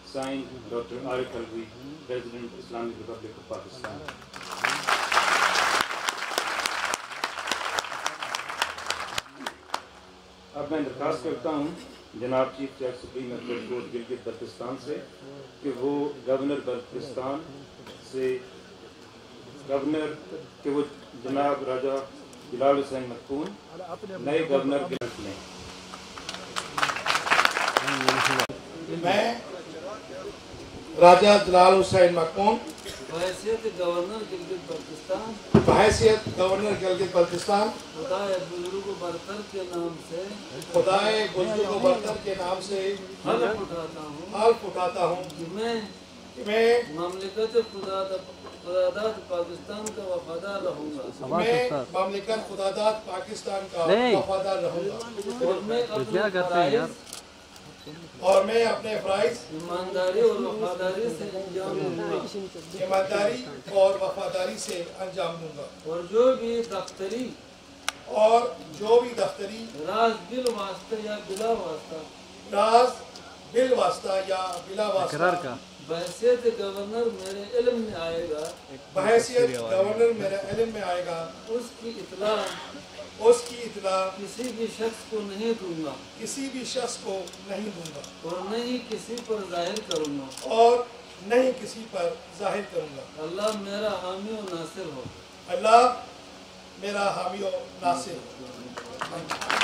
Signed, Dr. Arif Alvi, President, Islamic Republic of Pakistan. اب میں درخواست کرتا ہوں جناب چیف جج supreme appellate court Gilgit Baltistan سے کہ وہ گورنر بلتستان سے وہ جناب راجہ جلال حسین مکون نئے گورنر کے رکھ لیں۔ میں راجہ جلال حسین مکون بحیثیت گورنر گلگت بلتستان خدائے بزرگ و برتر کے نام سے حلف اٹھاتا ہوں کہ میں مملکت خداداد پاکستان کا وفادار رہوں گا اور میں اپنے فرائض ایمانداری اور وفاداری سے انجام دوں گا اور جو بھی دفتری راز بل واسطہ یا بلا واسطہ بحیثیت گورنر میرے علم میں آئے گا اس کی اطلاع کسی بھی شخص کو نہیں دوں گا اور نہ ہی کسی پر ظاہر کروں گا اللہ میرا حامی و ناصر ہو